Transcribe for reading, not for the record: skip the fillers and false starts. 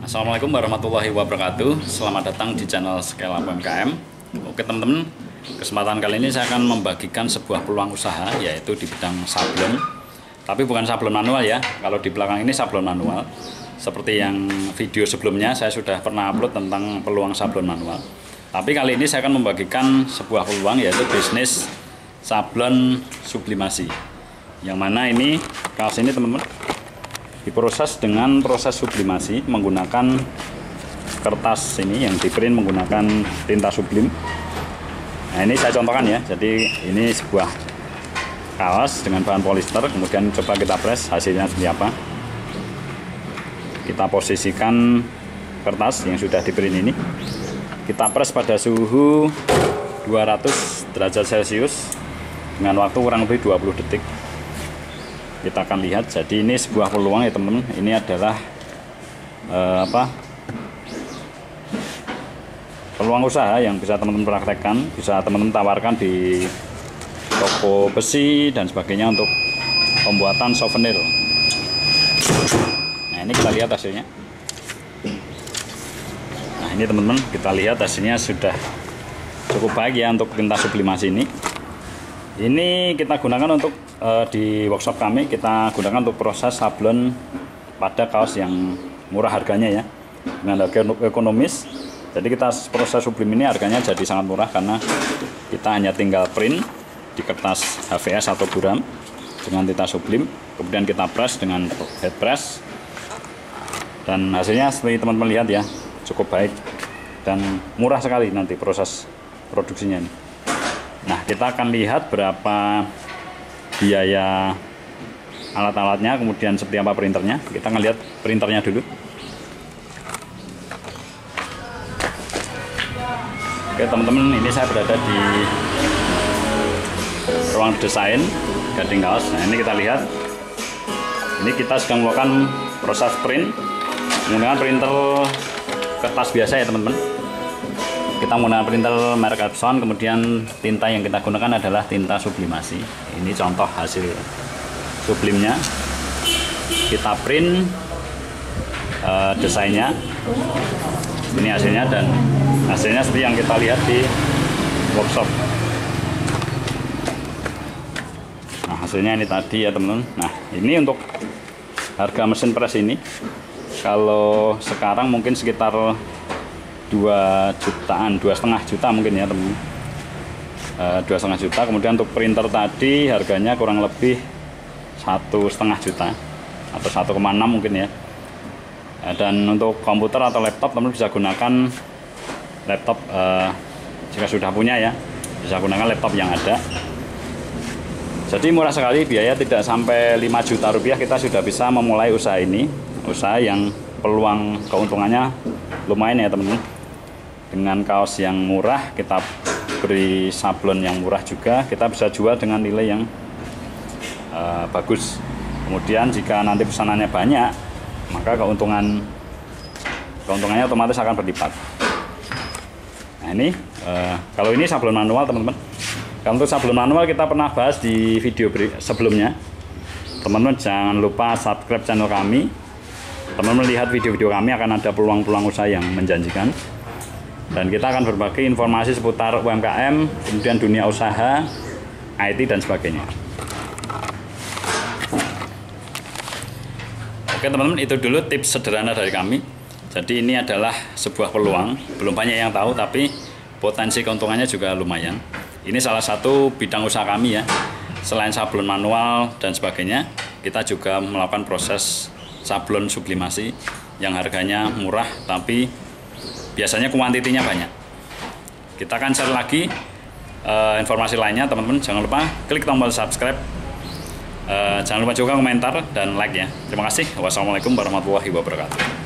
Assalamualaikum warahmatullahi wabarakatuh. Selamat datang di channel Scale Up UMKM. Oke teman-teman, kesempatan kali ini saya akan membagikan sebuah peluang usaha, yaitu di bidang sablon. Tapi bukan sablon manual ya. Kalau di belakang ini sablon manual. Seperti yang video sebelumnya saya sudah pernah upload tentang peluang sablon manual. Tapi kali ini saya akan membagikan sebuah peluang, yaitu bisnis sablon sublimasi. Yang mana ini kaos ini teman-teman diproses dengan proses sublimasi menggunakan kertas ini yang diprint menggunakan tinta sublim. Nah, ini saya contohkan ya. Jadi ini sebuah kaos dengan bahan polister, kemudian coba kita press hasilnya seperti apa. Kita posisikan kertas yang sudah diprint ini, kita press pada suhu 200 derajat Celcius dengan waktu kurang lebih 20 detik. Kita akan lihat. Jadi ini sebuah peluang ya teman-teman. Ini adalah peluang usaha yang bisa teman-teman praktekkan, bisa teman-teman tawarkan di toko besi dan sebagainya untuk pembuatan souvenir. Nah, ini kita lihat hasilnya. Nah, ini teman-teman, kita lihat hasilnya sudah cukup baik ya untuk tinta sublimasi ini. Ini kita gunakan untuk di workshop kami, kita gunakan untuk proses sablon pada kaos yang murah harganya ya, dengan harga ekonomis. Jadi kita proses sublim ini harganya jadi sangat murah karena kita hanya tinggal print di kertas HVS atau buram dengan tinta sublim, kemudian kita press dengan head press, dan hasilnya seperti teman-teman lihat ya, cukup baik dan murah sekali nanti proses produksinya ini. Nah, kita akan lihat berapa biaya alat-alatnya, kemudian seperti apa printernya. Kita akan lihat printernya dulu. Oke teman-teman, ini saya berada di ruang desain Gading Kaos. Nah, ini kita lihat, ini kita sedang melakukan proses print menggunakan printer kertas biasa ya teman-teman. Kita menggunakan printer merek Epson, kemudian tinta yang kita gunakan adalah tinta sublimasi. Ini contoh hasil sublimnya. Kita print desainnya. Ini hasilnya, dan hasilnya seperti yang kita lihat di workshop. Nah, hasilnya ini tadi ya teman-teman. Nah, ini untuk harga mesin press ini, kalau sekarang mungkin sekitar 2 jutaan, 2,5 juta mungkin ya teman-teman, 2,5 juta. Kemudian untuk printer tadi harganya kurang lebih 1,5 juta atau 1,6 mungkin ya. Dan untuk komputer atau laptop teman-teman bisa gunakan laptop jika sudah punya ya, bisa gunakan laptop yang ada. Jadi murah sekali, biaya tidak sampai 5 juta rupiah kita sudah bisa memulai usaha ini, usaha yang peluang keuntungannya lumayan ya teman-teman. Dengan kaos yang murah, kita beri sablon yang murah juga, kita bisa jual dengan nilai yang bagus. Kemudian jika nanti pesanannya banyak, maka keuntungannya otomatis akan berlipat. Nah, ini kalau ini sablon manual teman-teman. Kalau untuk sablon manual kita pernah bahas di video sebelumnya. Teman-teman jangan lupa subscribe channel kami. Teman-teman lihat video-video kami, akan ada peluang-peluang usaha yang menjanjikan. Dan kita akan berbagi informasi seputar UMKM, kemudian dunia usaha, IT dan sebagainya. Oke teman-teman, itu dulu tips sederhana dari kami. Jadi ini adalah sebuah peluang, belum banyak yang tahu, tapi potensi keuntungannya juga lumayan. Ini salah satu bidang usaha kami ya. Selain sablon manual dan sebagainya, kita juga melakukan proses sablon sublimasi yang harganya murah, tapi biasanya kuantitinya banyak. Kita akan share lagi informasi lainnya teman-teman. Jangan lupa klik tombol subscribe, jangan lupa juga komentar dan like ya. Terima kasih. Wassalamualaikum warahmatullahi wabarakatuh.